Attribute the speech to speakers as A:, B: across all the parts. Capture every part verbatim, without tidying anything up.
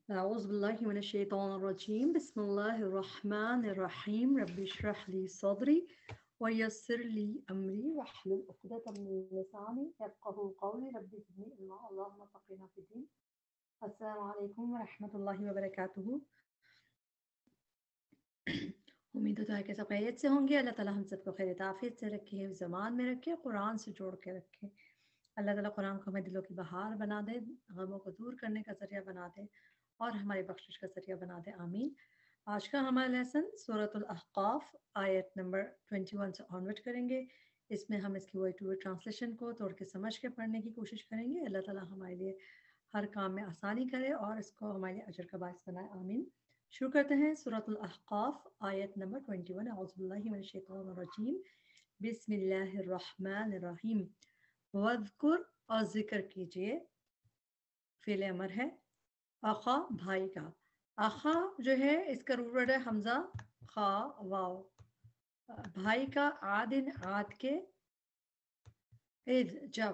A: أعوذ بالله من الشيطان الرجيم بسم الله الرحمن الرحيم رب اشرح لي صدري ويسر لي أمري واحلل عقدة من لساني يفقهوا قولي رب زدني علما اللهم فقهنا في الدين. السلام علیکم ورحمۃ اللہ وبرکاتہ. امید ہوتا ہے کہ سب خیریت سے ہوں گے. اللہ تعالیٰ ہم سب کو خیر عافیت سے رکھے، حفظ زمان میں رکھے، قرآن سے جوڑ کے رکھے. اللہ تعالیٰ قرآن کو ہمیں دلوں کی بہار بنا دے، غموں کو دور کرنے کا ذریعہ بنا دے اور ہماری بخشش کا ذریعہ بنا دے، آمین. آج کا ہمارا لیسن سورۃ الاحقاف آیت نمبر اکیس سے آنورڈ کریں گے. اس میں ہم اس کی ورڈ ٹو ورڈ ٹرانسلیشن کو توڑ کے سمجھ کے پڑھنے کی کوشش کریں گے. اللہ تعالیٰ ہمارے لیے ہر کام میں آسانی کرے اور اس کو ہمارے لیے اجر کا باعث بنائے، آمین. شروع کرتے ہیں سورۃ الاحقاف آیت نمبر اکیس. اعوذ باللہ من الشیطان الرجیم بسم اللہ الرحمن الرحیم. وذکر اور ذکر کیجئے، فعل امر ہے، اخا بھائی کا. اخا جو ہے اس کا روٹ ورڈ ہے حمزہ خا واو. بھائی کا عادن عاد کے، اذ جب.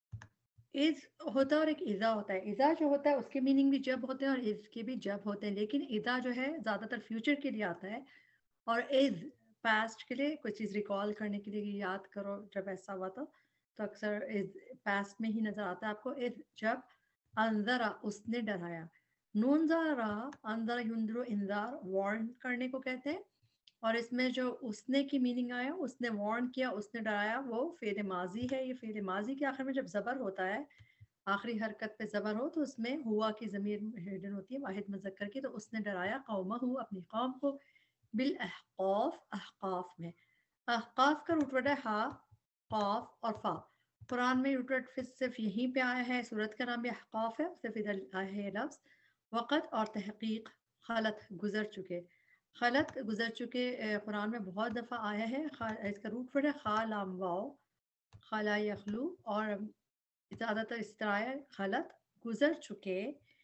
A: اذ ہوتا ہے اور ایک اذا ہوتا ہے. اذا جو ہوتا ہے اس کے میننگ بھی جب ہوتے ہیں اور اذ کے بھی جب ہوتے ہیں، لیکن اذا جو ہے زیادہ تر فیوچر کے لیے آتا ہے اور اذ پاسٹ کے لیے، کوئی چیز ریکال کرنے کے لیے، یاد کرو جب ایسا ہوا تھا تو اکثر پاسٹ میں ہی نظر آتا ہے آپ کو. اذ جب، انذرا اس نے ڈرایا. نون ذرا انذر یندرو انذار وارن کرنے کو کہتے ہیں، اور اس میں جو اس نے کی میننگ آیا، اس نے وارن کیا، اس نے ڈرایا، وہ فعل ماضی ہے. یہ فعل ماضی کے آخر میں جب زبر ہوتا ہے، آخری حرکت پہ زبر ہو، تو اس میں ہوا کی ضمیر ہڈن ہوتی ہے واحد مذکر کی. تو اس نے ڈرایا قومہ ہو اپنی قوم کو، بالاحقاف احقاف میں. احقاف کا روٹ ورڈ ہے ہا قاف اور فا. قرآن میں روٹ ورڈ صرف یہیں پہ آیا ہے، سورت کا نام بھی احقاف ہے، صرف ادھر آیا ہے لفظ. وقت اور تحقیق، خلط گزر چکے. خلط گزر چکے قرآن میں بہت دفعہ آیا ہے. اس کا روٹ ورڈ ہے خا لام واو، خلا یخلو، اور زیادہ تر اس طرح ہے خلط گزر چکے.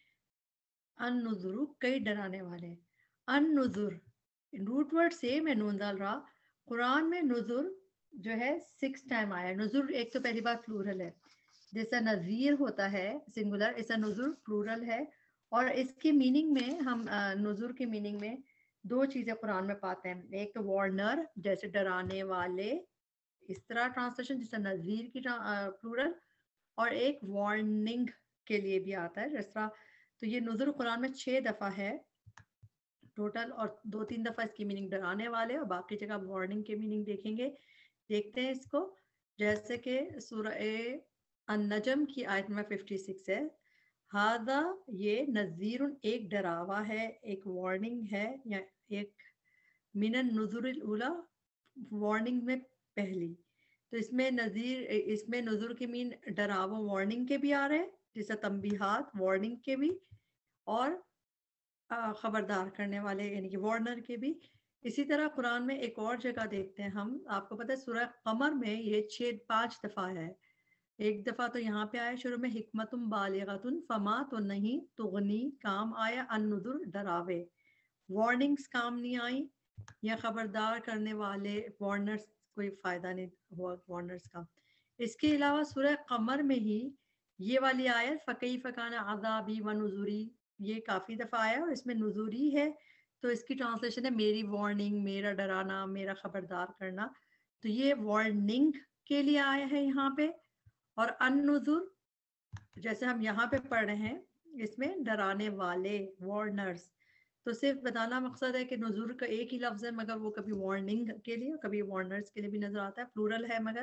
A: ان نذر کئی ڈرانے والے. ان نذر روٹ ورڈ سیم ہے، نون ڈال رہا. قرآن میں نذر جو ہے سکس ٹائم آیا ہے. نذر ایک تو پہلی بات پلورل ہے، جیسا نذیر ہوتا ہے سنگولر، ایسا نذر پلورل ہے. اور اس کی میننگ میں ہم نذر کی میننگ میں دو چیزیں قرآن میں پاتے ہیں. ایک تو وارنر جیسے ڈرانے والے، اس طرح ٹرانسلیشن جیسا نذیر کی پلورل، اور ایک وارننگ کے لیے بھی آتا ہے جس طرح. تو یہ نذر قرآن میں چھ دفعہ ہے ٹوٹل، اور دو تین دفعہ اس کی میننگ ڈرانے والے اور باقی جگہ وارننگ کے میننگ دیکھیں گے. دیکھتے ہیں اس کو. جیسے کہ سورہ النجم کی آیت نمبر چھپن ہے، ہاذا یہ نذیر ایک ڈراوا ہے، ایک وارننگ ہے، یا ایک من النذر الاولی وارننگ میں پہلی. تو اس میں نذیر، اس میں نذر کے مین ڈراوا وارننگ کے بھی آ رہے ہیں، جیسے تنبیہات وارننگ کے بھی، اور خبردار کرنے والے یعنی کہ وارنر کے بھی. اسی طرح قرآن میں ایک اور جگہ دیکھتے ہیں ہم، آپ کو پتہ ہے سورہ قمر میں یہ چھ پانچ دفعہ ہے. ایک دفعہ تو یہاں پہ آیا شروع میں حکمتم بالغتن فما، تو نہیں تغنی کام آیا، ان نذر ڈراوے، وارننگز کام نہیں آئی، یا خبردار کرنے والے وارنرز کوئی فائدہ نہیں ہوا وارنرز کا. اس کے علاوہ سورہ قمر میں ہی یہ والی آیت فکیف کان عذابی و نذری، یہ کافی دفعہ آیا اور اس میں نذوری ہے، تو اس کی ٹرانسلیشن ہے میری وارننگ، میرا ڈرانا، میرا خبردار کرنا. تو یہ وارننگ کے لیے آیا ہے یہاں پہ. اور ان نذر جیسے ہم یہاں پہ پڑھ رہے ہیں، اس میں ڈرانے والے وارنرز. تو صرف بتانا مقصد ہے کہ نذر کا ایک ہی لفظ ہے، مگر وہ کبھی وارننگ کے لیے کبھی وارنرز کے لیے بھی نظر آتا ہے، پلورل ہے مگر.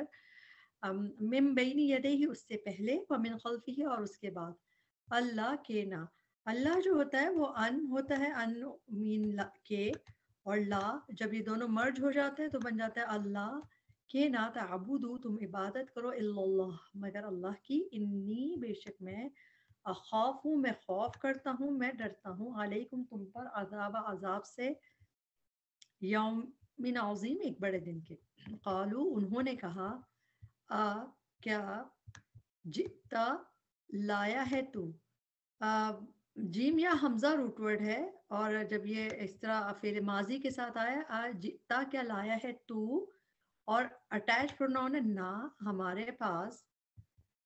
A: من بین یدیہ اس سے پہلے، ومن خلفہ اور اس کے بعد. اللہ کے نا، اللہ جو ہوتا ہے وہ ان ہوتا ہے، ان مین کے، اور لا جب یہ دونوں مرج ہو جاتے ہیں تو بن جاتا ہے اللہ کے نا تعبدو تم عبادت کرو، الا اللہ مگر اللہ کی، انی بے شک میں، اخاف ہوں میں خوف کرتا ہوں، میں ڈرتا ہوں، علیکم تم پر، عذاب عذاب سے، یوم من عظیم ایک بڑے دن کے. قالو انہوں نے کہا، آ کیا، جئتا لایا ہے تو. جیم یا حمزہ روٹ ورڈ ہے، اور جب یہ اس طرح فعل ماضی کے ساتھ آیا، آ جئتا کیا لایا ہے تو، اور اٹیچ پروناؤن ہے نا ہمارے پاس،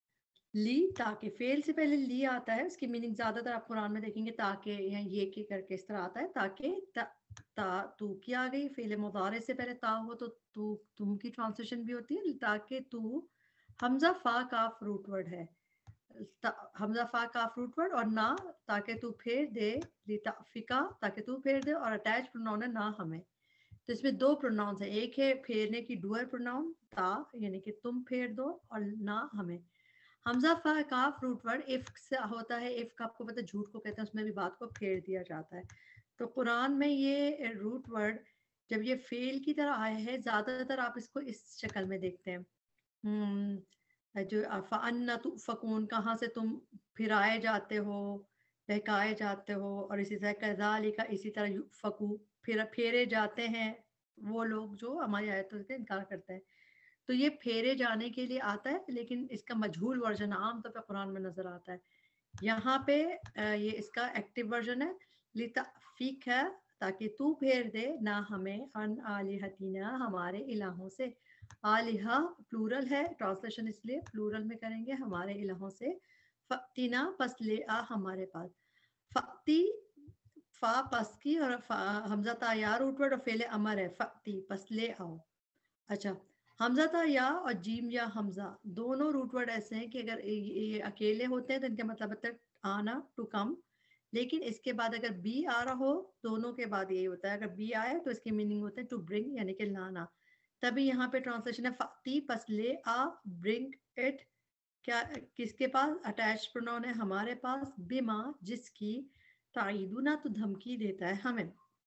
A: لی تاکہ، فعل سے پہلے لی آتا ہے، اس کی میننگ زیادہ تر آپ قرآن میں دیکھیں گے تاکہ یا یہ کہ کر کے اس طرح آتا ہے، تاکہ تا, تا تو کی آ گئی، فعل مضارع سے پہلے تا ہو تو تو تم کی ٹرانسلیشن بھی ہوتی ہے، تاکہ تو حمزہ فا کاف روٹ ورڈ ہے، حمزہ فا کاف روٹ ورڈ، اور نہ تاکہ تو پھیر دے، لتعفکا تاکہ تو پھیر دے، اور اٹیچ پروناؤن ہے نہ ہمیں. تو اس میں دو پروناؤنس ہیں، ایک ہے پھیرنے کی ڈوئر پروناؤن تا یعنی کہ تم پھیر دو، اور نہ ہمیں. حمزہ فا کاف روٹ ورڈ اف سے ہوتا ہے، اف کا آپ کو پتہ ہے جھوٹ کو کہتے ہیں، اس میں بھی بات کو پھیر دیا جاتا ہے. تو قرآن میں یہ روٹ ورڈ جب یہ فعل کی طرح آیا ہے، زیادہ تر آپ اس کو اس شکل میں دیکھتے ہیں، جو فَأَنَّ تُؤْفَكُونَ کہاں سے تم پھرائے جاتے ہو، بہکائے جاتے ہو، اور اسی طرح کذالک اسی طرح یؤفکو پھر پھیرے جاتے ہیں وہ لوگ جو ہماری آیتوں سے انکار کرتے ہیں. تو یہ پھیرے جانے کے لیے آتا ہے، لیکن اس کا مجہول ورژن عام طور پہ قرآن میں نظر آتا ہے. یہاں پہ یہ اس کا ایکٹیو ورژن ہے، لتعفیک ہے تاکہ تو پھیر دے نہ ہمیں، ان آلہتنا ہمارے الہوں سے. آلہہ پلورل ہے، ٹرانسلیشن اس لیے پلورل میں کریں گے، ہمارے الہوں سے. فَأْتِنَا پس لے آ ہمارے پاس. فَأْتِی فا پس کی، اور حمزہ تا یا روٹ ورڈ اور فعل امر ہے، فَأْتِی پس لے آؤ. اچھا، حمزہ تا یا اور جیم یا حمزہ دونوں روٹ ورڈ ایسے ہیں کہ اگر یہ اکیلے ہوتے ہیں تو ان کا مطلب ہوتا ہے آنا، ٹو کم، لیکن اس کے بعد اگر بی آ رہا ہو، دونوں کے بعد یہی ہوتا ہے، اگر بی آئے تو اس کی میننگ ہوتا ہے ٹو برنگ یعنی کہ لانا. تبھی یہاں پہ ٹرانسلیشن ہے فَأْتِی پس لے آ، برنگ اٹ کیا کس کے پاس، اٹیچ پروناؤن ہے ہمارے پاس، بما جس کی، تعیدنا تو دھمکی دیتا ہے ہمیں.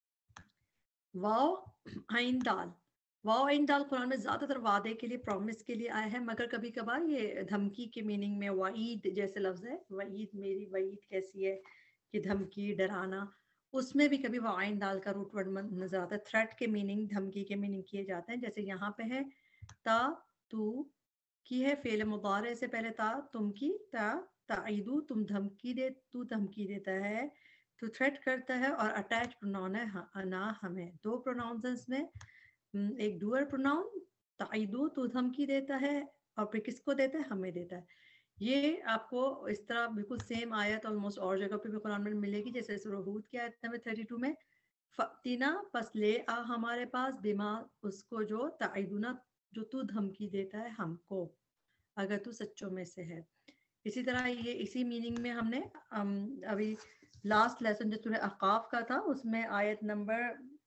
A: واو عین دال، واو عین دال قرآن میں زیادہ تر وعدے کے لیے، پرومس کے لیے آیا ہے، مگر کبھی کبھار یہ دھمکی کے میننگ میں وعید جیسے لفظ ہے، وعید میری وعید کیسی ہے کہ دھمکی، ڈرانا، اس میں بھی کبھی واو عین دال کا روٹ ورڈ نظر آتا ہے. تھریٹ کے میننگ، دھمکی کے میننگ کیے جاتے ہیں، جیسے یہاں پہ ہے تا تو کی ہے، فعل مضارع سے پہلے تا تم کی، تا تعیدو تم دھمکی دے، تو دھمکی دیتا ہے، تو تھریٹ کرتا ہے، اور اٹیچ پروناؤن ہے نا ہمیں. دو پروناؤنس ہیں اس میں، ایک ڈوئر پروناؤن تعیدو تو دھمکی دیتا ہے، اور پھر کس کو دیتا ہے، ہمیں دیتا ہے. یہ آپ کو اس طرح بالکل سیم آیت آلموسٹ اور جگہ پہ بھی قرآن میں ملے گی، جیسے سورہ ہود کی آیت نمبر تھرٹی ٹو میں فَأْتِنَا پس لے آ ہمارے پاس، بما اس کو جو، تعیدنا جو تو دھمکی دیتا ہے ہم کو، اگر تو سچوں میں سے ہے. اسی طرح یہ اسی میننگ میں ہم نے ابھی لاسٹ لیسن جو سورہ احقاف کا تھا اس میں آیت نمبر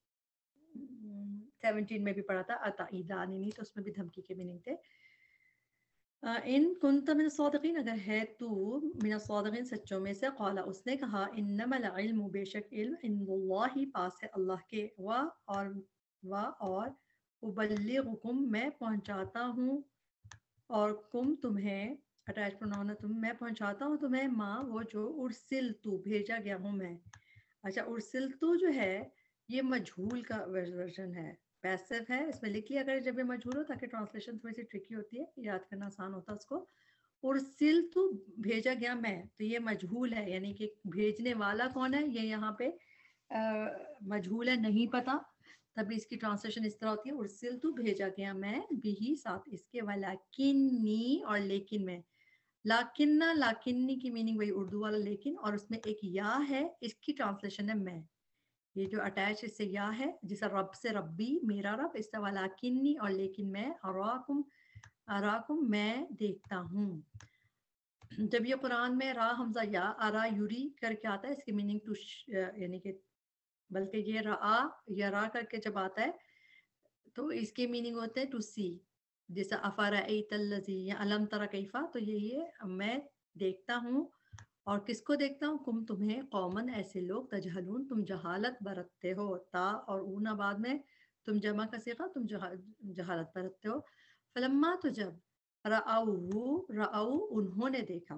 A: سیونٹین میں بھی پڑھا تھا اتعیدانی، تو اس میں بھی دھمکی کے میننگ تھے. ان کنت من الصادقین اگر ہے تو من الصادقین سچوں میں سے، قالا اس نے کہا، انما العلم بے شک علم، عند اللہ پاس ہے اللہ کے، و اور و اور ابلغکم میں پہنچاتا ہوں، اور کم تمہیں، اٹیچ پروناؤن ہے تم، میں پہنچاتا ہوں تمہیں، ماں وہ جو ارسلتو بھیجا گیا ہوں میں. اچھا، ارسلتو جو ہے یہ مجہول کا ورژن ہے، پیسو ہے، اس میں لکھ لیا اگر جب یہ مجہول ہو، تاکہ ٹرانسلیشن تھوڑی سی ٹرکی ہوتی ہے، یاد کرنا آسان ہوتا ہے اس کو. ارسلتو بھیجا گیا میں، تو یہ مجہول ہے، یعنی کہ بھیجنے والا کون ہے یہ یہاں پہ مجہول ہے، نہیں پتا، تبھی اس کی ٹرانسلیشن اس طرح ہوتی ہے، ارسلتو بھیجا گیا میں، بھی ساتھ اس کے، ولیکنی اور لیکن میں. لاکنہ، لاکنی کی میننگ وہی اردو والا لیکن، اور اس میں ایک یا ہے، اس کی ٹرانسلیشن ہے میں. یہ جو اٹیچ اس سے یا ہے، جیسا رب سے ربی میرا رب، اس طرح ولیکنی اور لیکن میں، اراکم اراکم میں دیکھتا ہوں. جب یہ قرآن میں را حمزہ یا ارا یوری کر کے آتا ہے، اس کی میننگ ٹو یعنی کہ، بلکہ یہ را یا را کر کے جب آتا ہے تو اس کی میننگ ہوتے ہیں ٹو سی، جیسا افرأیت الذی یا الم تر کیفا، تو یہی ہے میں دیکھتا ہوں. اور کس کو دیکھتا ہوں، کم تمہیں، قومن ایسے لوگ، تجہلون تم جہالت برتتے ہو، تا اور اونا بعد میں تم جمع کا صیغہ، تم جہالت برتتے ہو. فلما تو جب، رأوہ رأو انہوں نے دیکھا،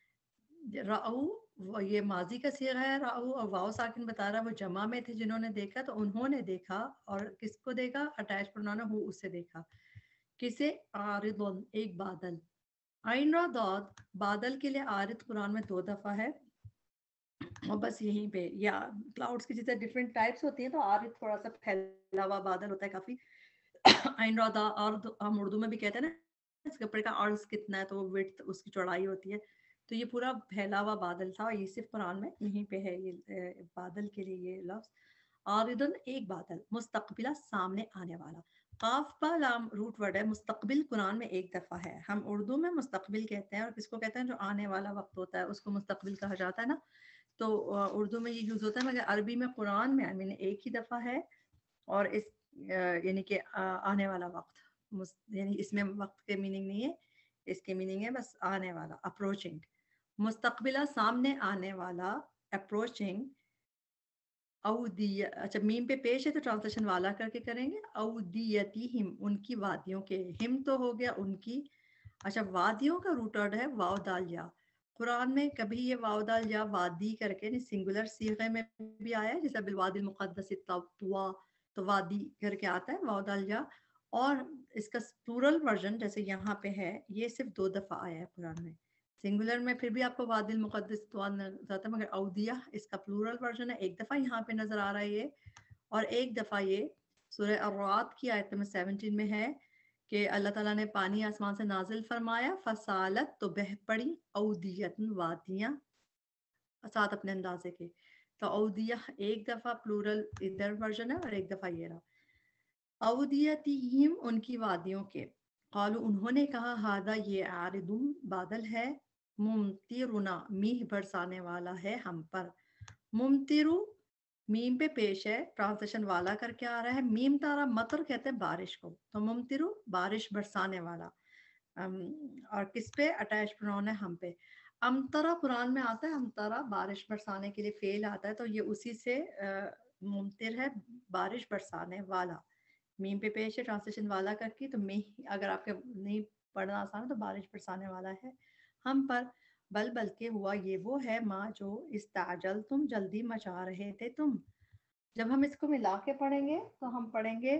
A: رأو یہ ماضی کا صیغہ ہے، رأو اور واو ساکن بتا رہا ہے وہ جمع میں تھے جنہوں نے دیکھا، تو انہوں نے دیکھا، اور کس کو دیکھا، اٹیچ پروناؤن ہے ہو، اسے دیکھا. کسے، عارض ایک بادل. عین را ضاد بادل کے لیے عارض قرآن میں دو دفعہ ہے، اور بس یہیں پہ، یا کلاؤڈز کی جیسے ڈفرینٹ ٹائپس ہوتی ہیں، تو عارض تھوڑا سا پھیلا ہوا بادل ہوتا ہے کافی. عین را ضاد، ہم اردو میں بھی کہتے ہیں نا اس کپڑے کا عرض کتنا ہے تو وہ width اس کی چوڑائی ہوتی ہے. تو یہ پورا پھیلا ہوا بادل تھا, اور یہ صرف قرآن میں یہیں پہ ہے یہ بادل کے لیے یہ لفظ. عارضن ایک بادل, مستقبلہ سامنے آنے والا. قاف با لام روٹ ورڈ ہے, مستقبل قرآن میں ایک دفعہ ہے. ہم اردو میں مستقبل کہتے ہیں, اور کس کو کہتے ہیں جو آنے والا وقت ہوتا ہے اس کو مستقبل کہا جاتا ہے نا. تو اردو میں یہ یوز ہوتا ہے, مگر عربی میں قرآن میں آئی ایک ہی دفعہ ہے, اور اس یعنی کہ آنے والا وقت, یعنی اس میں وقت کے میننگ نہیں ہے, اس کے میننگ ہے بس آنے والا, اپروچنگ. مستقبلہ سامنے آنے والا, اپروچنگ. اودیہ, اچھا میم پہ پیش ہے تو ٹرانسلیشن والا کر کے کریں گے. اودیتہم, ان کی وادیوں کے, ہم تو ہو گیا ان کی. اچھا وادیوں کا روٹ ورڈ ہے واو دال یا. قرآن میں کبھی یہ واو دال یا وادی کر کے سنگولر صیغے میں بھی آیا ہے, جیسے بالوادی المقدس طوا, تو وادی کر کے آتا ہے واو دال یا. اور اس کا پلورل ورژن جیسے یہاں پہ ہے, یہ صرف دو دفعہ آیا ہے قرآن میں. سنگولر میں پھر بھی آپ کو وادی المقدس طوا نظر آتا ہے, مگر اودیہ اس کا پلورل ورژن ہے, ایک دفعہ یہاں پہ نظر آ رہا ہے یہ, اور ایک دفعہ یہ سورہ الرعد کی آیت نمبر سیونٹین میں ہے کہ اللہ تعالیٰ نے پانی آسمان سے نازل فرمایا, فسالت تو بہہ پڑی, اودیتن وادیاں ساتھ اپنے اندازے کے. تو اودیہ ایک دفعہ پلورل ادھر ورژن ہے, اور ایک دفعہ یہ رہا. اودیتہم, ان کی وادیوں کے. قالو, انہوں نے کہا, ہذا یہ عارض بادل ہے, ممطرنا, میہ برسانے والا ہے ہم پر. ممطرو میم پہ پیش ہے, ٹرانسلیشن والا کر کے آ رہا ہے. میم تارا مطر کہتے ہیں بارش کو, تو ممطرو بارش برسانے والا. اور کس پہ اٹیچ پروناؤن ہے, ہم پہ. امطرا قرآن میں آتا ہے, امطرا بارش برسانے کے لیے فعل آتا ہے, تو یہ اسی سے ممطر ہے بارش برسانے والا. میم پہ پیش ہے ٹرانسلیشن والا کر کے, تو میں اگر آپ کے نہیں پڑھنا آسان تو بارش برسانے والا ہے ہم پر. بل بلکہ ہوا یہ وہ ہے, ماں جو استعجل تم, جلدی مچا رہے تھے تم. جب ہم اس کو ملا کے پڑھیں گے تو ہم پڑھیں گے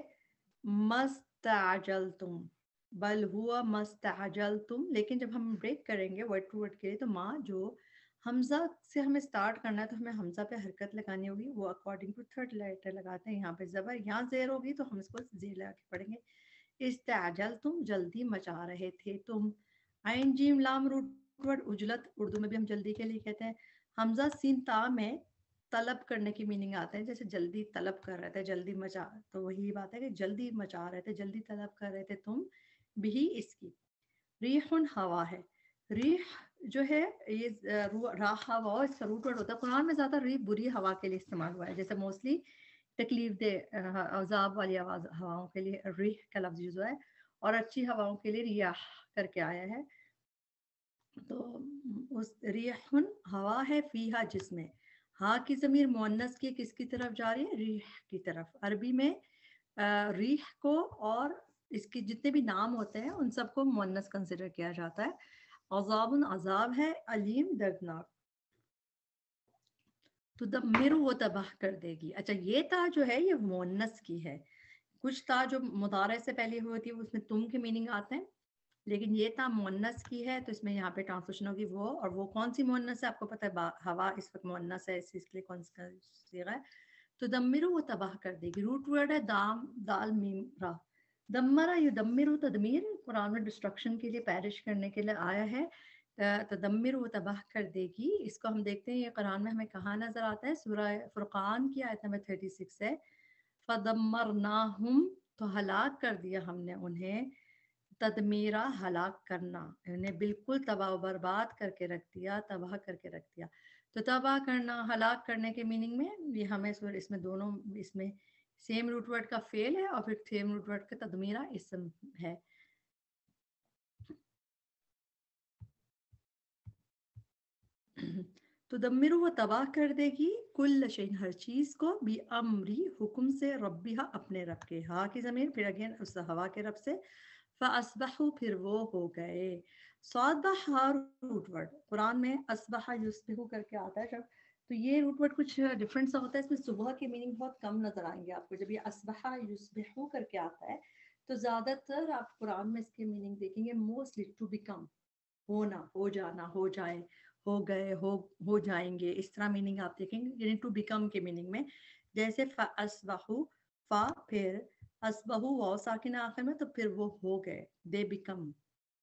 A: مستعجل تم, بل ہوا مستعجل تم. لیکن جب ہم بریک کریں گے ورڈ ٹو ورڈ کے لیے, تو ماں جو حمزہ سے ہمیں سٹارٹ کرنا ہے تو ہمیں حمزہ پہ حرکت لگانی ہوگی, وہ اکارڈنگ ٹو تھرڈ لیٹر لگاتے ہیں. یہاں پہ زبر, یہاں زیر ہوگی تو ہم اس کو زیر لگا کے پڑھیں گے. استعجل تم, جلدی مچا رہے تھے تم. عین جیم لام روٹ ورڈ اجلت, اردو میں بھی ہم جلدی کے لیے کہتے ہیں. حمزہ سین تا میں طلب کرنے کی میننگ آتے ہیں, جیسے جلدی طلب کر رہے تھے, جلدی مچا, تو وہی بات ہے کہ جلدی مچا رہے تھے, جلدی طلب کر رہے تھے تم بھی اس کی. ریحن ہوا ہے, ریح جو ہے یہ راہ ہوا, اس کا روٹ ورڈ ہوتا ہے. قرآن میں زیادہ ریح بری ہوا کے لیے استعمال ہوا ہے, جیسے موسٹلی تکلیف دہ عذاب والی آواز ہواؤں کے لیے ریح کا لفظ یوز ہوا ہے, اور اچھی ہواؤں کے لیے ریاح کر کے آیا ہے. تو اس ریحن ہوا ہے, فیہا جس میں, ہاں کی ضمیر مؤنث کی کس کی طرف جا رہی ہے, ریح کی طرف. عربی میں ریح کو اور اس کے جتنے بھی نام ہوتے ہیں ان سب کو مؤنث کنسیڈر کیا جاتا ہے. عذاب عذاب ہے, علیم دردناک. تو دمر وہ تباہ کر دے گی. اچھا یہ تا جو ہے یہ مؤنث کی ہے, کچھ تا جو مضارع سے پہلے ہوتی ہے اس میں تم کے میننگ آتے ہیں, لیکن یہ تا مؤنث کی ہے, تو اس میں یہاں پہ ٹرانسلیشن ہوگی وہ. اور وہ کون سی مؤنث ہے آپ کو پتہ ہے, ہوا اس وقت مؤنث ہے, اس کے لیے کون سی صیغہ ہے. تو دمرو وہ تباہ کر دے گی, روٹ ورڈ ہے دام دال میم را. دمرا یدمرو, تدمیر قرآن میں ڈسٹرکشن کے لیے, پیرش کرنے کے لیے آیا ہے. تدمر وہ تباہ کر دے گی. اس کو ہم دیکھتے ہیں یہ قرآن میں ہمیں کہاں نظر آتا ہے, سورہ فرقان کی آیت نمبر تھرٹی سکس ہے. فدمرناہم, تو ہلاک کر دیا ہم نے انہیں, تدمیرا ہلاک کرنا, انہیں بالکل تباہ و برباد کر کے رکھ دیا, تباہ کر کے رکھ دیا. تو تباہ کرنا, ہلاک کرنے کے میننگ میں یہ ہمیں اس میں دونوں, اس میں سیم روٹ ورڈ کا فعل ہے اور پھر سیم روٹ ورڈ کا تدمیرا اسم ہے. تو دمرو وہ تباہ کر دے گی, کل شیء ہر چیز کو, بھی امری حکم سے, ربیہا اپنے رب کے, ہا کی ضمیر پھر اگین اس ہوا کے رب سے. فاصبحوا, پھر وہ ہو گئے. صبح روٹ ورڈ قرآن میں اصبح یصبح کر کے آتا ہے جب, تو یہ روٹ ورڈ کچھ ڈفرینٹ سا ہوتا ہے, اس میں صبح کے میننگ بہت کم نظر آئیں گے آپ کو. جب یہ اصبح یصبح کر کے آتا ہے تو زیادہ تر آپ قرآن میں اس کے میننگ دیکھیں گے موسٹلی ٹو بیکم, ہونا, ہو جانا, ہو جائے, ہو گئے, ہو ہو جائیں گے, اس طرح میننگ آپ دیکھیں گے, یعنی ٹو بیکم کے میننگ میں. جیسے فاصبحوا, فا پھر اصبحوا واو ساکن آخر میں, تو پھر وہ ہو گئے, دے بیکم.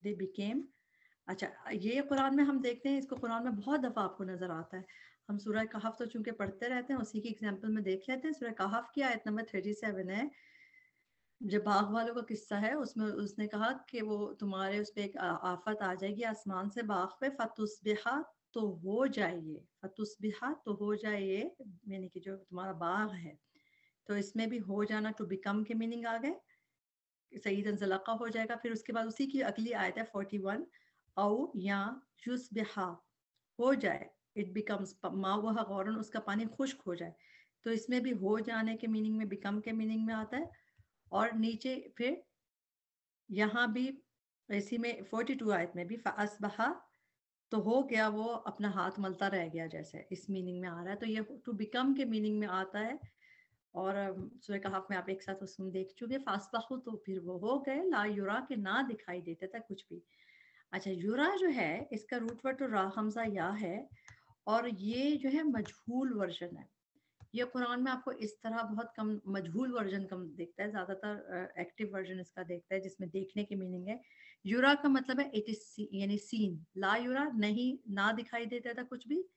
A: they became. اچھا یہ قرآن میں ہم دیکھتے ہیں، اس کو قرآن میں بہت دفعہ آپ کو نظر آتا ہے. ہم سورہ کہف تو چونکہ پڑھتے رہتے ہیں، اسی کی ایگزامپل میں دیکھ لیتے ہیں. سورہ کہف کی آیت نمبر سینتیس ہے، جو باغ والوں کا قصہ ہے. اس میں اس نے کہا کہ وہ تمہارے اس پہ ایک آفت آ جائے گی آسمان سے باغ پہ، فتصبحا تو ہو جائے یہ، فتصبحا تو ہو جائے یہ، یعنی کہ جو تمہارا باغ ہے. تو اس میں بھی ہو جانا ٹو بیکم کے میننگ آ گئے، سعیدن زلقہ ہو جائے گا. پھر اس کے بعد اسی کی اگلی آیت ہے فورٹی ون، او یا یصبحا ہو جائے، اٹ بیکمز ما وہ غورن، اس کا پانی خشک ہو جائے. تو اس میں بھی ہو جانے کے میننگ میں، بیکم کے میننگ میں آتا ہے. اور نیچے پھر یہاں بھی اسی میں فورٹی ٹو آیت میں بھی فاصبحا تو ہو گیا وہ اپنا ہاتھ ملتا رہ گیا، جیسے اس میننگ میں آ رہا ہے. تو یہ ٹو بیکم کے میننگ میں آتا ہے. اور سورہ کہف میں آپ ایک ساتھ اس میں دیکھ چکے. فاصبحوا تو پھر وہ ہو گئے، لا یرا کے نہ دکھائی دیتا تھا کچھ بھی. اچھا یرا جو ہے اس کا روٹ ورڈ تو را حمزہ یا ہے، اور یہ جو ہے مجہول ورژن ہے. یہ قرآن میں آپ کو اس طرح بہت کم مجہول ورژن کم دیکھتا ہے، زیادہ تر ایکٹیو ورژن اس کا دیکھتا ہے جس میں دیکھنے کی میننگ ہے. یورا کا مطلب ہے اٹ از یعنی سین. لا یورا نہیں، نہ دکھائی دیتا تھا کچھ بھی،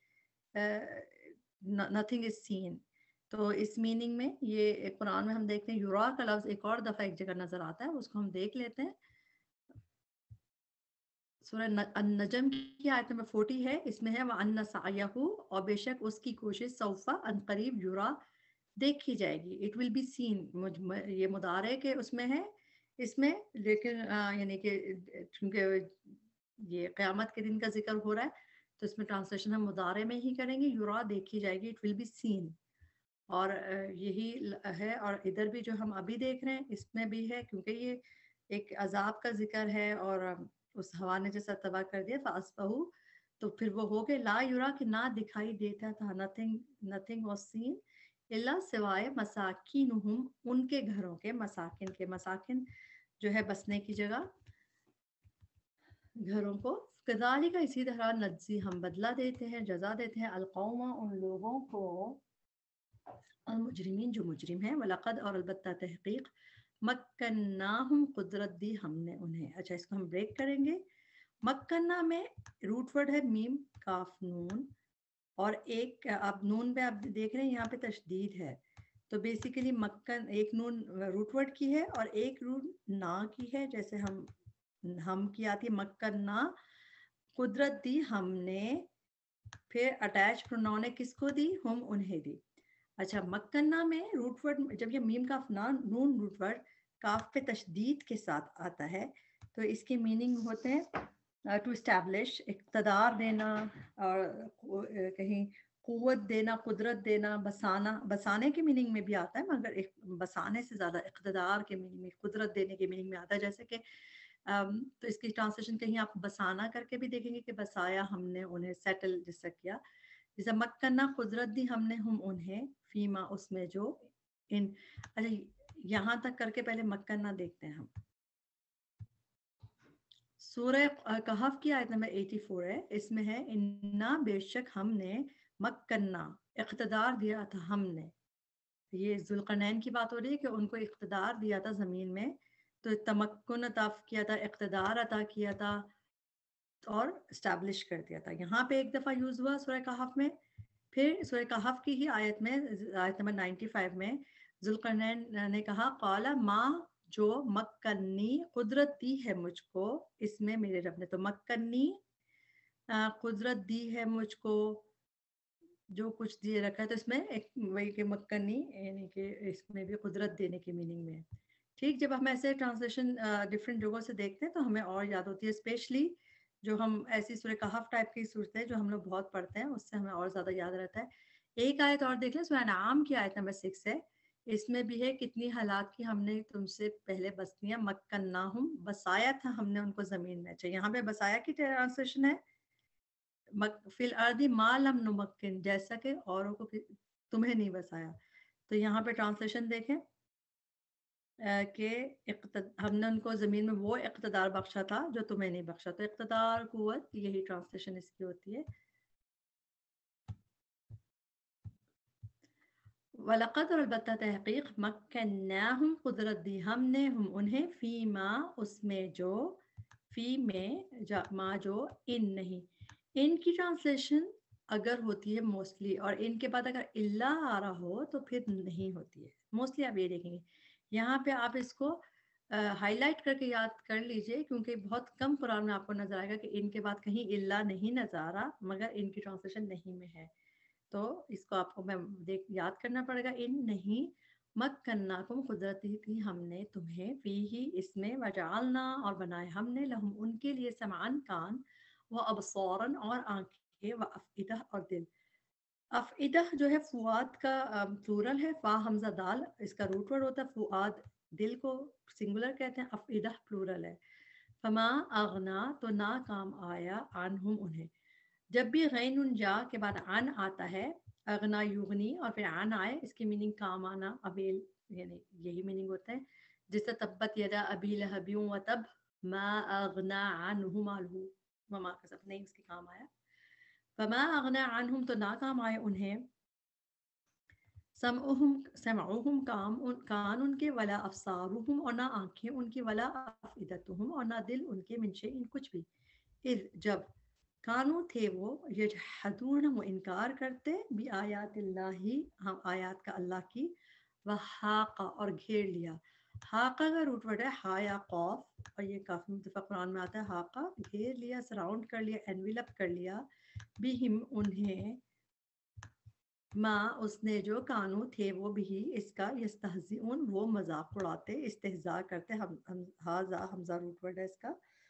A: نتھنگ از سین. تو اس میننگ میں یہ قرآن میں ہم دیکھتے ہیں یورا کا لفظ ایک اور دفعہ ایک جگہ نظر آتا ہے، اس کو ہم دیکھ لیتے ہیں. سورہ النجم کی آیت نمبر فورٹی ہے، اس میں ہے وَأَنَّ سَعْيَهُ، اور بے شک اس کی کوشش سوفا ان قریب یورا دیکھی جائے گی. اٹ ول بی سین، یہ مضارع کے اس میں ہے اس میں، لیکن یعنی کہ چونکہ یہ قیامت کے دن کا ذکر ہو رہا ہے تو اس میں ٹرانسلیشن ہم مضارع میں ہی کریں گے. یورا دیکھی جائے گی، اٹ ول بی سین. اور یہی ہے. اور ادھر بھی جو ہم ابھی دیکھ رہے ہیں اس میں بھی ہے، کیونکہ یہ ایک عذاب کا ذکر ہے اور اس ہوا نے جیسا تباہ کر دیا. فاصبحوا تو پھر وہ ہو گئے، لا یورا کہ نہ دکھائی دیتا تھا، نتھنگ نتھنگ واز سین الا سوائے مساکینہم ان کے گھروں کے، مساکن کے، مساکن جو ہے بسنے کی جگہ، گھروں کو. کذالک اسی طرح نجزی ہم بدلہ دیتے ہیں، جزا دیتے ہیں، القوم ان لوگوں کو، المجرمین جو مجرم ہیں. وَلَقَدْ اور البتہ تحقیق، مکناہم قدرت دی ہم نے انہیں. اچھا اس کو ہم بریک کریں گے. مکنہ میں روٹ ورڈ ہے میم کاف نون، اور ایک آپ نون پہ آپ دیکھ رہے ہیں یہاں پہ تشدید ہے. تو بیسیکلی مکن ایک نون روٹ ورڈ کی ہے اور ایک نون نا کی ہے، جیسے ہم ہم کی آتی ہے مکنہ، قدرت دی ہم نے. پھر اٹیچ پروناؤن نے کس کو دی؟ ہم انہیں دی. اچھا مکنہ میں روٹ ورڈ جب یہ میم کاف نون روٹ ورڈ کاف پہ تشدید کے ساتھ آتا ہے تو اس کے میننگ ہوتے ہیں ٹو اسٹیبلش، اقتدار دینا، اور کہیں قوت دینا، قدرت دینا، بسانا. بسانے کے میننگ میں بھی آتا ہے مگر بسانے سے زیادہ اقتدار کے میننگ میں، قدرت دینے کے میننگ میں آتا ہے. جیسے کہ تو اس کی ٹرانسلیشن کہیں آپ بسانا کر کے بھی دیکھیں گے کہ بسایا ہم نے انہیں، سیٹل جس سے کیا. جیسے مکنہ قدرت دی ہم نے ہم انہیں، فیما اس میں جو ان. اچھا یہاں تک کر کے پہلے مکنہ دیکھتے ہیں ہم. سورہ کہف کی آیت نمبر چوراسی ہے، اس میں ہے انا بے شک ہم نے، مکنہ اقتدار دیا تھا ہم نے. یہ ذوالقرنین کی بات ہو رہی ہے کہ ان کو اقتدار دیا تھا زمین میں، تو تمکن عطا کیا تھا، اقتدار عطا کیا تھا اور اسٹیبلش کر دیا تھا. یہاں پہ ایک دفعہ یوز ہوا سورہ کہف میں. پھر سورہ کہف کی ہی آیت میں، آیت نمبر پچانوے میں ذوالقرنین نے کہا قال ما جو مکنی قدرت دی ہے مجھ کو، اس میں میرے رب نے. تو مکنی قدرت دی ہے مجھ کو، جو کچھ دیے رکھا ہے. تو اس میں ایک وہی کہ مکنی یعنی کہ اس میں بھی قدرت دینے کی میننگ میں ہے. ٹھیک، جب ہم ایسے ٹرانسلیشن ڈفرینٹ جگہوں سے دیکھتے ہیں تو ہمیں اور یاد ہوتی ہے، اسپیشلی جو ہم ایسی سورہ کہف ٹائپ کی صورتیں جو ہم لوگ بہت پڑھتے ہیں اس سے ہمیں اور زیادہ یاد رہتا ہے. ایک آیت اور دیکھ لیں، سورہ انعام کی آیت نمبر سکس ہے. اس میں بھی ہے کتنی حالات کی ہم نے تم سے پہلے بستیاں، مکناہم بسایا تھا ہم نے ان کو زمین میں. اچھا یہاں پہ بسایا کی ٹرانسلیشن ہے فی الارض ما لم نمکن، جیسا کہ اوروں کو تمہیں نہیں بسایا. تو یہاں پہ ٹرانسلیشن دیکھیں کہ ہم نے ان کو زمین میں وہ اقتدار بخشا تھا جو تمہیں نہیں بخشا. تو اقتدار، قوت، یہی ٹرانسلیشن اس کی ہوتی ہے. وَلَقَدْ اور البتہ تحقیق، مَكَّنَّاهُمْ قدرت دی ہم نے ہم انہیں، فیما اس میں جو، فی میں جا ما جو ان نہیں. ان کی ٹرانسلیشن اگر ہوتی ہے موسٹلی اور ان کے بعد اگر اللہ آ رہا ہو تو پھر نہیں ہوتی ہے موسٹلی. آپ یہ دیکھیں گے یہاں پہ آپ اس کو ہائی لائٹ کر کے یاد کر لیجئے کیونکہ بہت کم قرآن میں آپ کو نظر آئے گا کہ ان کے بعد کہیں اللہ نہیں نظر آ رہا مگر ان کی ٹرانسلیشن نہیں میں ہے. تو اس کو آپ کو میں دیکھ یاد کرنا پڑے گا. ان نہیں مکناکم قدرتی تھی ہم نے تمہیں فی ہی اس میں وجعلنا اور بنائے ہم نے لہم ان کے لیے سمعان کان و ابصارن اور آنکھیں و افئدہ اور دل. افئدہ جو ہے فؤاد کا پلورل ہے. فا حمزہ دال اس کا روٹ ورڈ ہوتا ہے. فؤاد دل کو سنگولر کہتے ہیں. افئدہ پلورل ہے. فما اغنا تو نہ کام آیا عنہم انہیں. جب بھی غین ان جا کے بعد عن آتا ہے اغنا یغنی اور پھر عن آئے اس کی میننگ کام آنا ابیل یعنی یہی میننگ ہوتا ہے. جس سے تبت یدا ابی لہب و تب ما اغنا عنہ مالہ وما کسب نہیں اس کے کام آیا. فما اغنا عنہم تو نہ کام آئے انہیں سمعہم سمعہم کام ان کان ان کے ولا ابصارہم اور نہ آنکھیں ان کی ولا افئدتہم اور نہ دل ان کے من شیء کچھ بھی. اذ جب کانو تھے وہ یجحدون وہ انکار کرتے بھی آیات اللہ ہم آیات کا اللہ کی وحاقہ اور گھیر لیا. حاقہ کا روٹ ورڈ ہے ہا یا قوف اور یہ کافی متفق قرآن میں آتا ہے. حاقہ گھیر لیا سراؤنڈ کر لیا انویلپ کر لیا بہم انہیں ما اس نے جو کانو تھے وہ بھی اس کا یستہزئون وہ مذاق اڑاتے استہزاء کرتے. ہم ہاذا حمزہ روٹ ورڈ ہے اس کا.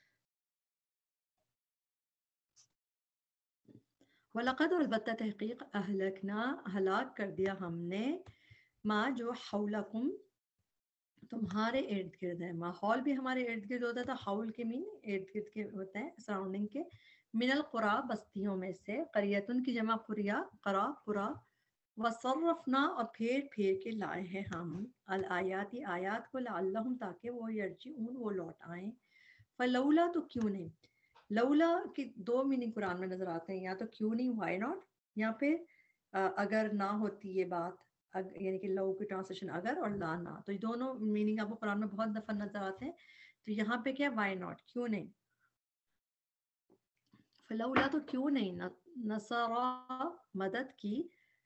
A: وَلَقَدْ اور البتہ تحقیق اہلکنا ہلاک کر دیا ہم نے ما جو حولکم تمہارے ارد گرد ہے. ماحول بھی ہمارے ارد گرد ہوتا تھا. حول کے مین ارد گرد کے ہوتے ہیں سراؤنڈنگ کے. من القرى بستیوں میں سے قریتن کی جمع قریہ قرا قرا وصرفنا اور پھیر پھیر کے لائے ہیں ہم الآیاتی آیات کو لعلہم تاکہ وہ یرجعون وہ لوٹ آئیں. فلولا تو کیوں نہیں. لولا کی دو میننگ قرآن میں نظر آتے ہیں یا تو کیوں نہیں وائی ناٹ یا پھر اگر نہ ہوتی یہ بات یعنی کہ لو کی ٹرانسلیشن اگر اور لا نہ تو یہ دونوں میننگ آپ کو قرآن میں بہت دفعہ نظر آتے ہیں. تو یہاں پہ کیا وائی ناٹ کیوں نہیں. فلولا تو کیوں نہیں نصارا مدد کی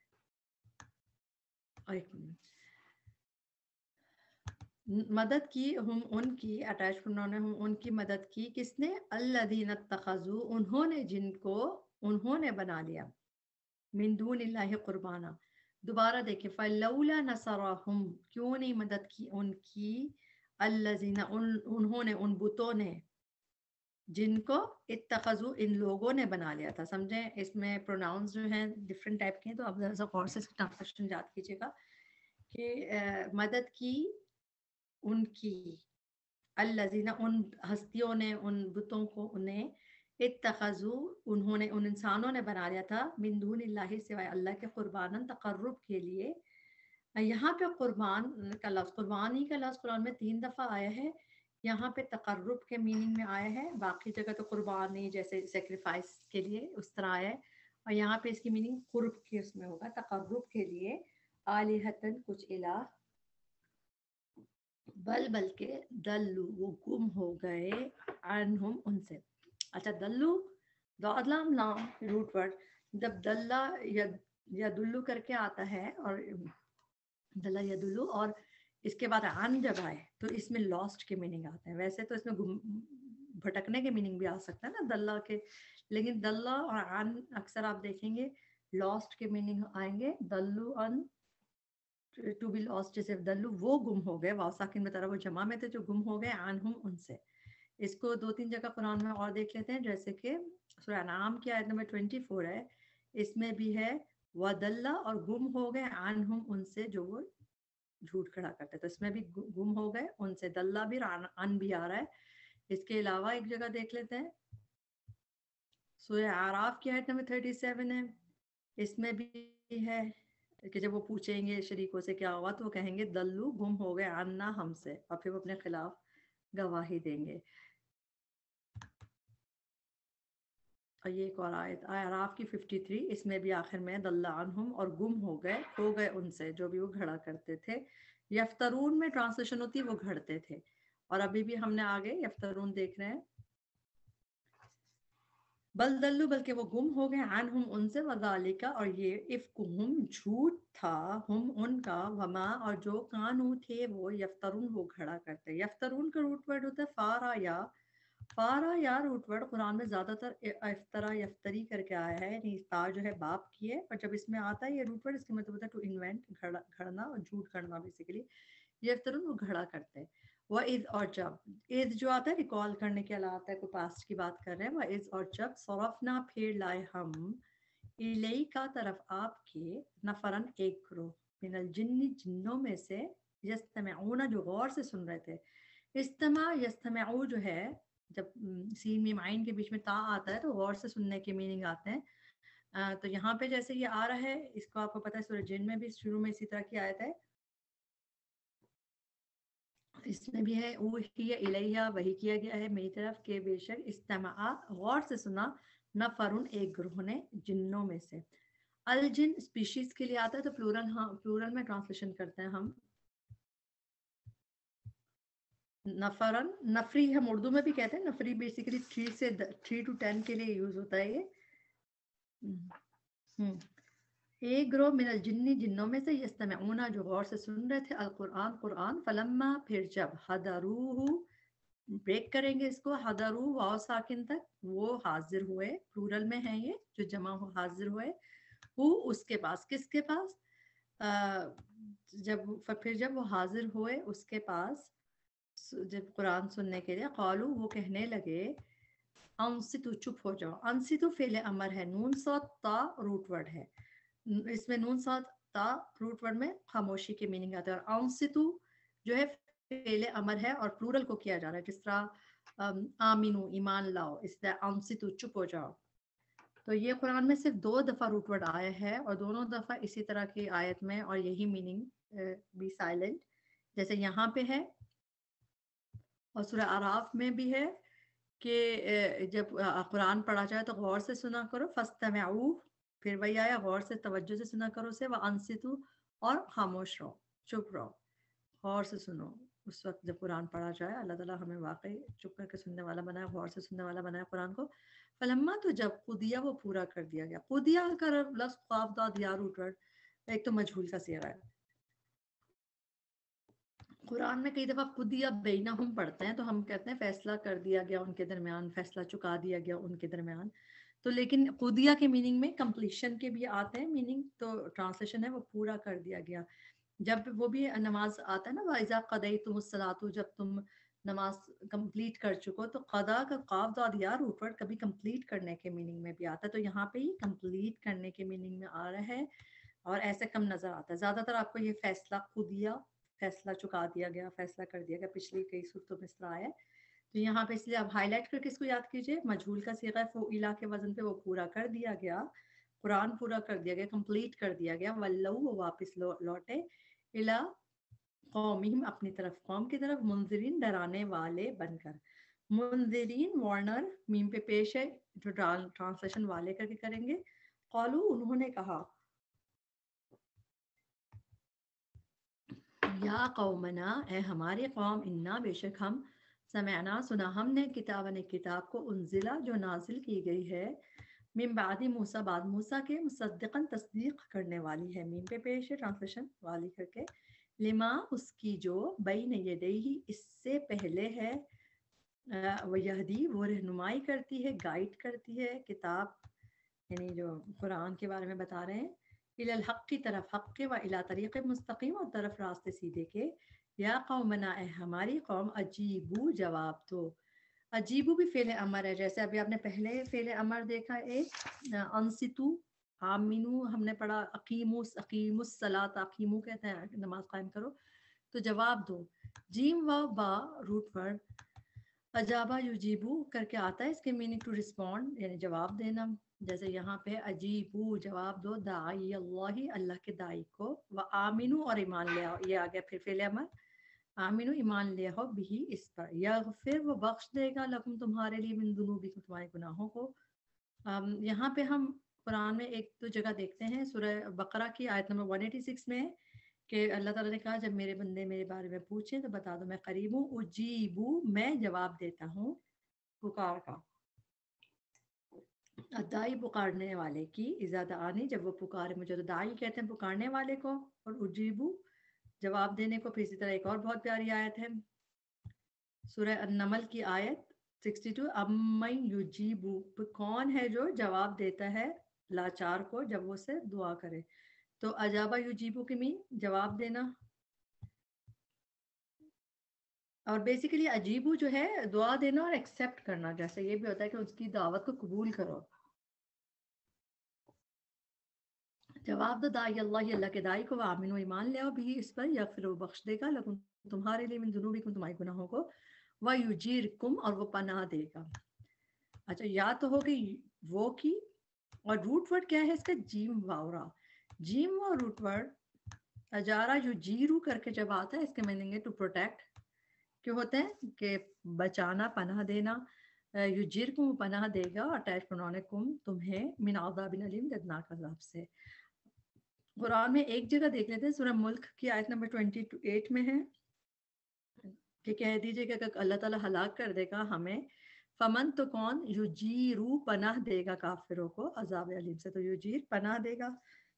A: مدد کی ہم ان کی اٹیچ پروناؤن ہم ان کی مدد کی کس نے الذین اتخذوا انہوں نے جن کو انہوں نے بنا لیا من دون اللہ قربانا. دوبارہ دیکھیں فلولا نصرہم کیوں نہیں مدد کی ان کی الذین ان انہوں نے ان بتوں نے جن کو اتخذوا ان لوگوں نے بنا لیا تھا. سمجھیں اس میں پروناؤنس جو ہیں ڈفرینٹ ٹائپ کے ہیں تو آپ ذرا سا غور سے اس کی ٹرانسلیشن یاد کیجیے گا کہ مدد کی ان کی الذین ان ہستیوں نے ان بتوں کو انہیں اتخذوا انہوں نے ان انسانوں نے بنا لیا تھا من دون اللہ سوائے اللہ کے قرباناً تقرب کے لیے. یہاں پہ قربان کا لفظ قربان ہی کا لفظ قرآن میں تین دفعہ آیا ہے. یہاں پہ تقرب کے میننگ میں آیا ہے. باقی جگہ تو قربانی جیسے سیکریفائس کے لیے اس طرح آیا ہے اور یہاں پہ اس کی میننگ قرب کی اس میں ہوگا تقرب کے لیے. آلہتن کچھ الہ بل بلکہ دلو وہ گم ہو گئے عنہم ان سے. اچھا دلو دعلام لام روٹ ورڈ جب دلہ یدلو کر کے آتا ہے اور دلہ یدلو اور اس کے بعد عن جب آئے تو اس میں لاسٹ کے میننگ آتے ہیں. ویسے تو اس میں گم بھٹکنے کے میننگ بھی آ سکتا ہے نا دلہ کے لیکن دلہ اور عن اکثر آپ دیکھیں گے لاسٹ کے میننگ آئیں گے. دلو ان ٹو بی لاسٹ جیسے دلو وہ گم ہو گئے واو ساکن میں طرح وہ جمع میں تھے جو گم ہو گئے عنہم ان سے. اس کو دو تین جگہ قرآن میں اور دیکھ لیتے ہیں جیسے کہ سورہ انعام کی آیت نمبر چوبیس ہے. اس میں بھی ہے وَدَلَّ اور گم ہو گئے عنہم ان سے جو وہ جھوٹ کھڑا کرتے. تو اس میں بھی گم ہو گئے ان سے دلہ بھی ان بھی آ رہا ہے. اس کے علاوہ ایک جگہ دیکھ لیتے ہیں سورہ اعراف کی آیت نمبر سینتیس ہے. اس میں بھی ہے کہ جب وہ پوچھیں گے شریکوں سے کیا ہوا تو وہ کہیں گے دلو گم ہو گئے عنا ہم سے اور پھر وہ اپنے خلاف گواہی دیں گے. اور یہ ایک اور آیت اعراف کی ترپن اس میں بھی آخر میں دل عنہم اور گم ہو گئے ہو گئے ان سے جو بھی وہ گھڑا کرتے تھے. یفترون میں ٹرانسلیشن ہوتی وہ گھڑتے تھے اور ابھی بھی ہم نے آگے یفترون دیکھ رہے ہیں बल दल्लू बल्कि वो गुम हो गए अनहुम उनसे वज़ालिका और ये इफ्कुहुम झूठ था हम उनका वमा और जो कानू थे वो यफ्तरून वो घड़ा करते यफ्तरून का रूट वर्ड होता है फारा या फारा या रूट वर्ड कुरान में ज़्यादातर इफ्तरा यफ्तरी करके आया है यानी ता जो है बाप की है और जब इसमें आता है ये रूट वर्ड इसके मतलब होता है टू इन्वेंट घड़ा घड़ना और झूठ गढ़ना बेसिकली यफ्तरून वो घड़ा करते हैं वह इज़ और जब इज़ जो आता है रिकॉल करने के अलावा आता है कोई पास्ट की बात कर रहे हैं वह इज़ और जब सरफना फेर लाए हम इलई का तरफ आपके नफरन एक ग्रोह मिनल जिन्नी जिन्नों में से यस्तमऊना जो गौर से सुन रहे थे इस्तमा यस्तमऊ जो है जब हम्म, सीन मीम आइन के बीच में ता आता है तो गौर से सुनने के मीनिंग आते हैं अ, तो यहाँ पे जैसे ये आ रहा है इसको आपको पता है सूरह जिन में भी शुरू में इसी तरह की आयत है इसमें भी है ऊहिया इलैया वही किया गया है मेरी तरफ के बेशक इस्तमा गौर से सुना नफरुन एक ग्रोह ने जिन्नों में से अल जिन स्पीशीज के लिए आता है तो प्लूरल हाँ प्लूरल में ट्रांसलेशन करते हैं हम नफरन नफरी हम उर्दू में भी कहते हैं नफरी बेसिकली थ्री से थ्री टू टेन के लिए यूज होता है ये हम्म एक ग्रोह मिनल जिन्नी जिन्नों में से यस्तमऊना जो गौर से सुन रहे थे अल कुरान कुरान फलम्मा फिर जब हदरूहु ब्रेक करेंगे इसको हदरू वाव साकिन तक वो हाजिर हुए प्लूरल में है ये जो जमा हो हाजिर हुए हु उसके पास किसके पास आ, जब फिर जब वो हाजिर हुए उसके पास जब कुरान सुनने के लिए कौलू वो कहने लगे अंसितु चुप हो जाओ अंसितु फेले अमर है नून सौत ता रूट वर्ड है इसमें नून सौत ता रूट वर्ड में खामोशी के मीनिंग आता है और अंसितु जो है फेले अमर है और प्लूरल को किया जा रहा है जिस तरह आमीनू ईमान लाओ इस तरह अंसितु चुप हो जाओ तो ये कुरान में सिर्फ दो दफा रूट वर्ड आया है और दोनों दफा इसी तरह की आयत में और यही मीनिंग बी साइलेंट जैसे यहाँ पे है और सूरह आराफ में भी है कि जब कुरान पढ़ा जाए तो गौर से सुना करो फस्तमऊ फिर वही आया गौर से तवज्जो से सुना करो से वह अनसितु और खामोश रहो चुप रहो गौर से सुनो उस वक्त जब कुरान पढ़ा जाए अल्लाह ताला हमें वाकई चुप करके सुनने वाला बनाया गौर से सुनने वाला बनाया कुरान को फलम्मा तो जब कुदिया वो पूरा कर दिया गया कुदिया का लफ्ज़ ख्वाब दाद या रूट वर्ड एक तो मजहूल का सिगा है कुरान में कई दफ़ा खुदिया बेना हम पढ़ते हैं तो हम कहते हैं फैसला कर दिया गया उनके दरमियान फैसला चुका दिया गया उनके दरमियान तो लेकिन खुदिया के मीनिंग में कंप्लीशन के भी आते हैं मीनिंग तो ट्रांसलेशन है वो पूरा कर दिया गया जब वो भी नमाज आता है ना वाइजा कदई तुम सलातु जब तुम नमाज कंप्लीट कर चुको तो कदा का काफ दाद या रूट वर्ड कभी कंप्लीट करने के मीनिंग में भी आता है तो यहाँ पे ही कंप्लीट करने के मीनिंग में आ रहा है और ऐसे कम नजर आता है ज्यादातर आपको ये फैसला खुदिया फैसला चुका दिया गया फैसला कर दिया गया पिछली कई सूरतों में इस तरह आया तो यहाँ पे इसलिए आप हाईलाइट करके इसको याद कीजिए मजहूल का सीगा इला के वजन पे वो पूरा कर दिया गया कुरान पूरा कर दिया गया कंप्लीट कर दिया गया वल्लू वो वापस लौ, लौटे इला कौमिहिम अपनी तरफ कौम की तरफ मुंजरीन डराने वाले बनकर मुंजरीन वार्नर मीम पे पेश है जो ट्रांसलेशन वाले करके करेंगे कौलू उन्होंने कहा या कौमना ए हमारे कौम इन्ना बेशक हम समयना सुना हमने किताब ने किताब को उनजिला जो नाजिल की गई है मिम बादी मूसा बाद मूसा के मुसद्दिक़न तस्दीक करने वाली है मीम पे पेश है ट्रांसलेशन वाली करके लिमा उसकी जो बैन यदैहि इससे पहले है वयहदी वो रहनुमाई करती है गाइड करती है किताब यानी जो कुरान के बारे में बता रहे हैं इलल हक की तरफ हक के व इला तरीक़ मुस्तकीम और तरफ रास्ते सीधे के या कौमना ए हमारी कौम अजीबू जवाब दो अजीबू भी फेल अमर है जैसे अभी आपने पहले फेल अमर देखा एक अनसितु आमिनू हमने पढ़ा अकीमुस अकीमुस सलात अकीमू कहते हैं नमाज कायम करो तो जवाब दो जीम व बा रूट वर्ड अजाबा युजीबू करके आता है इसके मीनिंग टू रिस्पॉन्ड यानी जवाब देना जैसे यहाँ पे अजीबू जवाब दो दाई अल्लाह अल्लाह के दाई को व आमिनू और ईमान ले आओ ये आ गया फिर फेल अमर आमिनू ईमान ले आओ भी इस पर या फिर वो बख्श देगा लकुम तुम्हारे लिए मिन दुनूबिकुम तुम्हारे गुनाहों को यहाँ पे हम कुरान में एक तो जगह देखते हैं सूरह बकरा की आयत नंबर एक सौ छियासी में कि अल्लाह ताला ने कहा जब मेरे बंदे मेरे बारे में पूछे तो बता दो मैं करीब हूँ उजीबू मैं जवाब देता हूँ पुकार का ادائی پکارنے والے کی، اذا دعانی جب وہ پکارے مجھے، تو دائی کہتے ہیں پکارنے والے کو، اور اجیبو جواب دینے کو. پھر اسی طرح ایک اور بہت پیاری آیت ہے سورہ النمل کی آیت باسٹھ، امن یجیبو، کون ہے جو جواب دیتا ہے لاچار کو جب وہ سے دعا کرے. تو اجابہ یجیبو کی مین جواب دینا، اور بیسیکلی عجیبو جو ہے دعا دینا اور ایکسیپٹ کرنا، جیسے یہ بھی ہوتا ہے کہ اس کی دعوت کو قبول کرو. جواب دو دائی اللہ، اللہ کے دائی کو، آمین و ایمان لے آؤ بھی اس پر، یا پھر وہ بخش دے گا لکم تمہارے لیے، من ذنوبکم تمہارے گناہوں کو، وَيُجِيرْكُمْ اور وہ پناہ دے گا. اچھا یا تو ہوگی وہ کی، اور روٹ ورڈ کیا ہے اس کا؟ جیم واورا. جیم و روٹ ورڈ اجارہ یو جیرو کر کے جب آتا ہے اس کے میننگ ہے ٹو پروٹیکٹ، کیوں ہوتے ہیں کہ بچانا، پناہ دینا. یو جیر کو پناہ دے گا، اٹیچ پروناؤن کم تمہیں، من عذاب علیم دردناک عذاب سے. قرآن میں ایک جگہ دیکھ لیتے ہیں، سورہ ملک کی آیت نمبر اٹھائیس میں ہے کہ کہہ دیجئے کہ اگر اللہ تعالیٰ ہلاک کر دے گا ہمیں، فمن تو کون، یجیرو پناہ دے گا کافروں کو عذاب علیم سے. تو یجیر پناہ دے گا،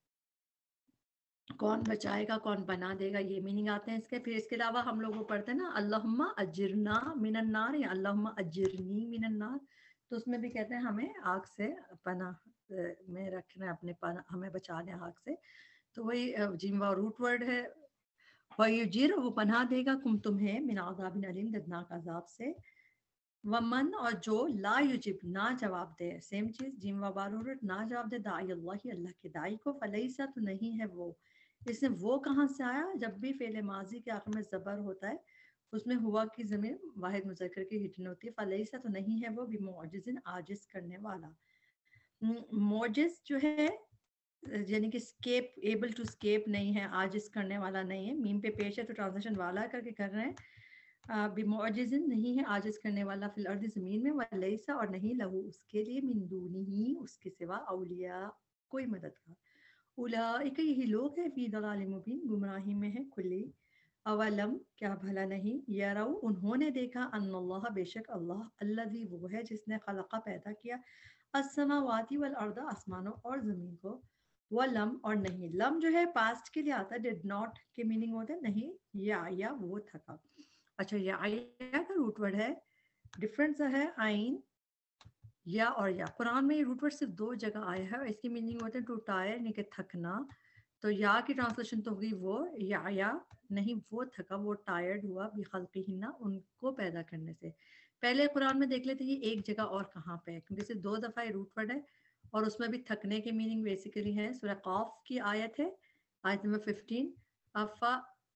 A: کون بچائے گا، کون پناہ دے گا، یہ میننگ آتے ہیں اس کے. پھر اس کے علاوہ ہم لوگ وہ پڑھتے ہیں نا اللہم اجرنا من النار، یا اللہم اجرنی من النار، تو اس میں بھی کہتے ہیں ہمیں آگ سے پناہ میں رکھنا، اپنے پناہ ہمیں بچانا آگ سے. تو وہی جیم و روٹ ورڈ ہے. وَيُجِرْ وہ پناہ دے گا کم تمہیں، من عذاب علیم دردناک عذاب سے. ومن اور جو لا یجب نہ جواب دے، سیم چیز جیم و بارورٹ نہ جواب دے، دائی اللہ اللہ کے دائی کو، فلیسا تو نہیں ہے وہ. اس میں وہ کہاں سے آیا؟ جب بھی فعل ماضی کے آخر میں زبر ہوتا ہے اس میں ہوا کی ضمیر واحد مذکر کی ہٹن ہوتی ہے. فلیسا تو نہیں ہے وہ بمعجز عاجز کرنے والا. معجز جو ہے یعنی کہ اسکیپ، ایبل ٹو اسکیپ نہیں ہے، عاجز کرنے والا نہیں ہے. میم پہ پیش ہے تو ٹرانسلیشن والا کر کے کر رہے ہیں. بمعجز نہیں ہے عاجز کرنے والا، فی الارض زمین میں، ولیسا اور نہیں لہو اس کے لیے، من دونہی اس کے سوا، اولیاء کوئی مددگار. اولئک یہی لوگ ہیں، فی ضلال مبین گمراہی میں ہے کھلی. اولم کیا بھلا نہیں، یرو انہوں نے دیکھا، ان اللہ بے شک اللہ، الذی وہ ہے جس نے خلقہ پیدا کیا، السماوات والارض آسمانوں اور زمین کو، ولم اور نہیں. لم جو ہے پاسٹ کے لیے آتا ہے، ڈڈ ناٹ کے میننگ ہوتا ہے نہیں، یا یا وہ تھکا. اچھا یا یا کا روٹ ورڈ ہے ڈفرنٹ سا ہے، آئین یا اور یا. قرآن میں یہ روٹ ورڈ صرف دو جگہ آیا ہے اور اس کی میننگ ہوتے ہیں ٹو ٹائر یعنی کہ تھکنا. تو یا کی ٹرانسلیشن تو ہوگی وہ، یا یا نہیں وہ تھکا، وہ ٹائرڈ ہوا، بخلقہن ان کو پیدا کرنے سے. پہلے قرآن میں دیکھ لیتے یہ ایک جگہ اور کہاں پہ ہے، کیونکہ صرف دو دفعہ یہ روٹ ورڈ ہے اور اس میں بھی تھکنے کے میننگ بیسیکلی ہے. سورہ قاف کی آیت ہے، آیت نمبر ففٹین، افا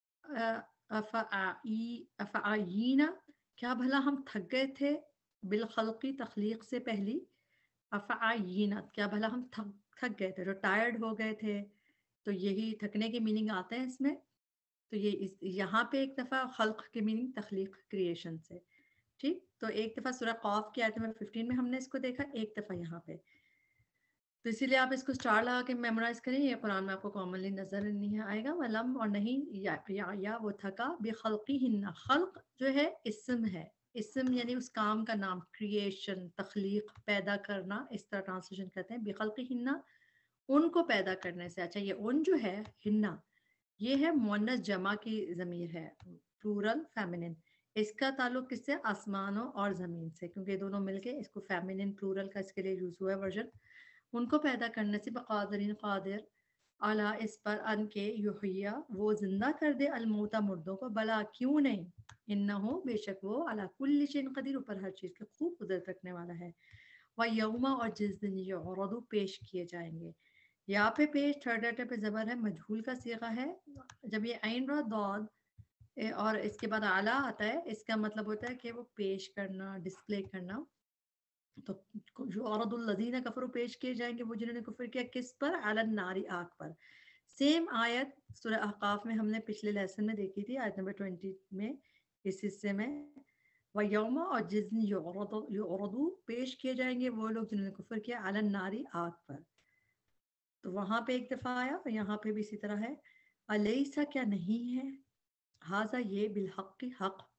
A: افعینا کیا بھلا ہم تھک گئے تھے، بالخلقی تخلیق سے پہلی، افعینا کیا بھلا ہم تھک تھک گئے تھے، جو ٹائرڈ ہو گئے تھے. تو یہی تھکنے کے میننگ آتے ہیں اس میں. تو یہ اس یہاں پہ ایک دفعہ خلق کے میننگ تخلیق کریشن سے. ٹھیک، تو ایک دفعہ سورہ قاف کی آیت نمبر ففٹین میں ہم نے اس کو دیکھا، ایک دفعہ یہاں پہ. تو اسی لیے آپ اس کو اسٹار لگا کے میمورائز کریں، یہ قرآن میں آپ کو کامنلی نظر نہیں آئے گا. ولم اور نہیں، یا یا, یا وہ تھکا، بخلقہن خلق جو ہے اسم ہے، اسم یعنی اس کام کا نام، کریشن تخلیق پیدا کرنا، اس طرح ٹرانسلیشن کرتے ہیں. بخلقہن ان کو پیدا کرنے سے. اچھا یہ ان جو ہے ہننا یہ ہے مؤنث جمع کی ضمیر ہے، پلورل فیمنن. اس کا تعلق کس سے؟ آسمانوں اور زمین سے، کیونکہ یہ دونوں مل کے اس کو فیمنن پلورل کا اس کے لیے یوز ہوا ہے ورژن. ان کو پیدا کرنے سے، بقادرین قادر، اعلیٰ اس پر، ان کے یحییٰ وہ زندہ کر دے، الموتى مردوں کو، بلا کیوں نہیں، انہو بے شک وہ، علی کل شیء قدیر اوپر ہر چیز کے خوب قدرت رکھنے والا ہے. ویوم اور جس دن یعرض پیش کیے جائیں گے. یہاں پہ پیش تھرڈ لیٹر پہ زبر ہے، مجہول کا صیغہ ہے. جب یہ عین را ضاد اور اس کے بعد اعلیٰ آتا ہے، اس کا مطلب ہوتا ہے کہ وہ پیش کرنا، ڈسپلے کرنا. تو یعرض الذین کفروا پیش کیے جائیں گے وہ جنہوں نے کفر کیا، کس پر؟ علی النار آگ پر. سیم آیت سورہ احقاف میں ہم نے پچھلے لیسن میں دیکھی تھی، آیت نمبر بیس میں اس حصے میں. وَيَوْمَ اور جس دن یعرض پیش کیے جائیں گے وہ لوگ جنہوں نے کفر کیا، علی النار آگ پر. تو وہاں پہ ایک دفعہ آیا اور یہاں پہ بھی اسی طرح ہے. الیسا کیا نہیں ہے، ھذا یہ، بالحق حق،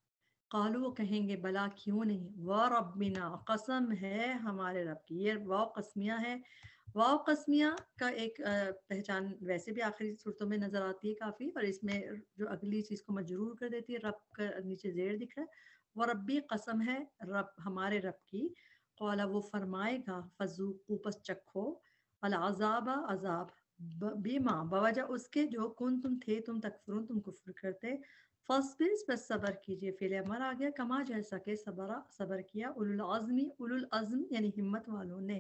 A: قالو وہ کہیں گے بلا کیوں نہیں، وربنا قسم ہے ہمارے رب کی. یہ واو قسمیہ ہے. واو قسمیہ کا ایک پہچان ویسے بھی آخری صورتوں میں نظر آتی ہے کافی، اور اس میں جو اگلی چیز کو مجرور کر دیتی ہے، رب کا نیچے زیر دکھ رہا ہے، وہ ربی قسم ہے رب ہمارے رب کی. قالا وہ فرمائے گا فذوقوا پس چکھو العذاب عذاب بیما بوجہ اس کے جو کن تم تھے تم تکفرون تم کفر کرتے. فاصبر بس صبر کیجئے، فعل امر آ گیا، کما جیسا کہ صبر صبر کیا اولو العزمی اولو العزم یعنی ہمت والوں نے،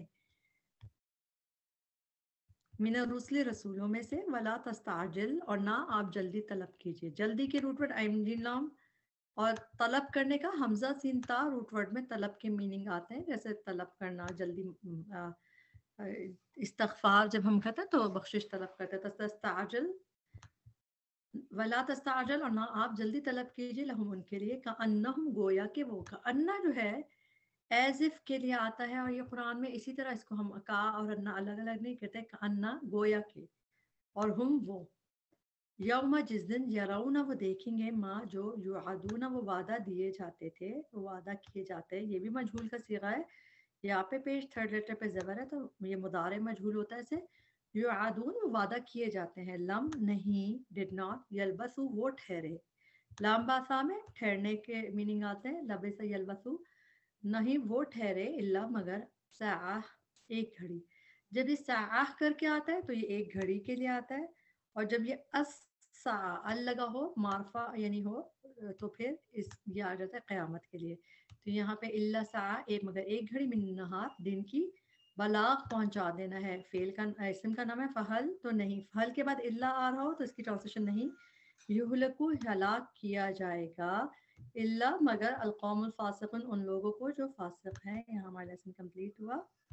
A: من الرسل رسولوں میں سے، ولا تستعجل اور نہ آپ جلدی طلب کیجئے. جلدی کے روٹ ورڈ آئمڈین لام اور طلب کرنے کا حمزہ سین تا روٹ ورڈ میں طلب کے میننگ آتے ہیں، جیسے طلب کرنا جلدی، آ، آ، استغفار جب ہم کہتے ہیں تو بخشش طلب کرتے ہیں. تستعجل ولا تستعجل اور نہ آپ جلدی طلب کیجئے لہم ان کے لیے، کأنہم گویا کہ وہ کا انا جو ہے ایز اف کے لیے آتا ہے، اور یہ قرآن میں اسی طرح اس کو ہم کا اور انا الگ الگ نہیں کہتے، کأنا گویا کہ، اور ہم وہ یوم جس دن یرون وہ دیکھیں گے ماں جو یوعدون وہ وعدہ دیے جاتے تھے، وہ وعدہ کیے جاتے ہیں. یہ بھی مجہول کا صیغہ ہے، یہاں پہ پیش تھرڈ لیٹر پہ زبر ہے تو یہ مضارع مجہول ہوتا ہے. اسے یوعدون وہ وعدہ کیے جاتے ہیں، لم نہیں، ڈڈ ناٹ، یلبسو وہ ٹھہرے. لام باسا میں ٹھہرنے کے میننگ آتے ہیں، لبس یلبسو نہیں وہ ٹھہرے، اللہ مگر، ساعہ ایک گھڑی. جب یہ ساعہ کر کے آتا ہے تو یہ ایک گھڑی کے لیے آتا ہے، اور جب یہ اس ساعہ ال لگا ہو معرفہ یعنی ہو تو پھر اس یہ آ جاتا ہے قیامت کے لیے. تو یہاں پہ اللہ ساعہ ایک مگر ایک گھڑی من نہار دن کی، بلاغ پہنچا دینا ہے. فعل کا اسم کا نام ہے فہل تو نہیں، فہل کے بعد اللہ آ رہا ہو تو اس کی ٹرانسلیشن نہیں. یہلکو ہلاک کیا جائے گا، اللہ مگر القوم الفاسقون ان لوگوں کو جو فاسق ہیں. یہاں ہمارا لیسن کمپلیٹ ہوا.